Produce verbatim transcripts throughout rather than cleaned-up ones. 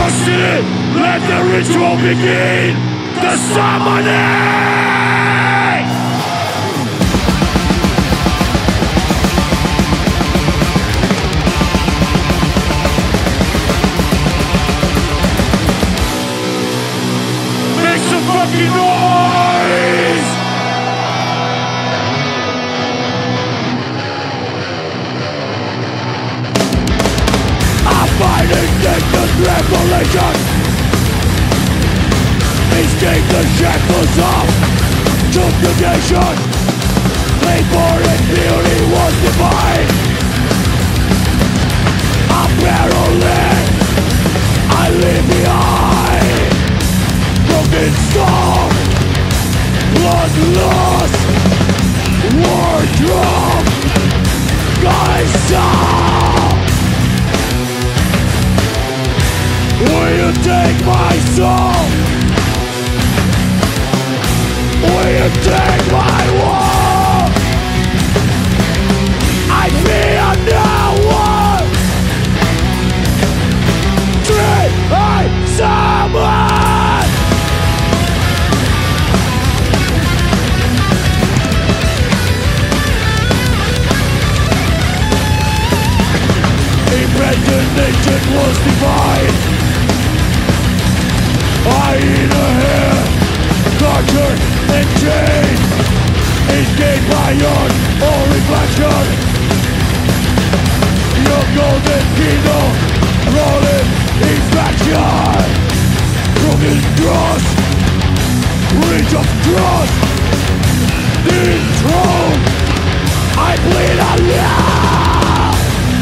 exhausted, let the ritual begin. The summoning! Make some fucking noise! I'm fighting against revelation. Instinct the shackles of subjugation. Labor and beauty was divine. I'm barreling, I leave behind broken soul, bloodlust, war drum, God's soul. Will you take my soul? Will you take my war? I fear no one. Treat I summon. Imagination was divine. I eat a hair, tortured and chained. Escape by your own reflection. Your golden kingdom, rolling infection. Broken trust, breach of trust. Dethrone, I bleed alive.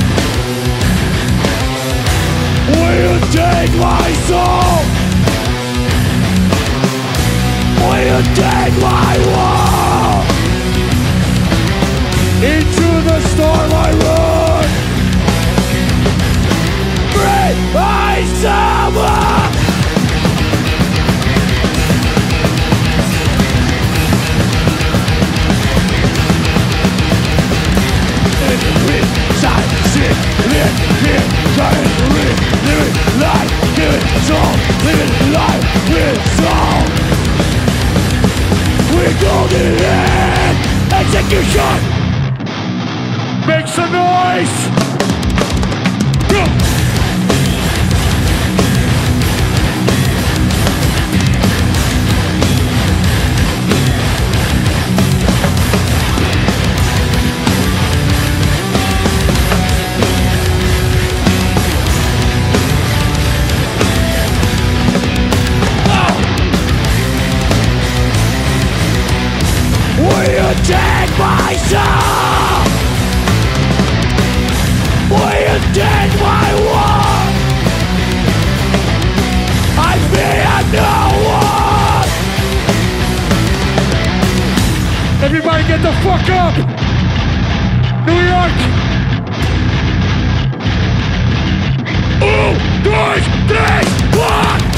Will you take my soul? Will you take my war? Into the storm I run. Break my summer. Inside, sit, live, here, trying to live, living life, giving soul, living life with soul. We go to the end, execution. Make some noise. Go. Take my soul. Will you take my war? I fear no one. Everybody get the fuck up. New York. Oh, guys, three, one.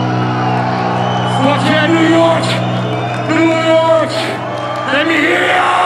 Fuck yeah, New York! New York! Let me hear ya!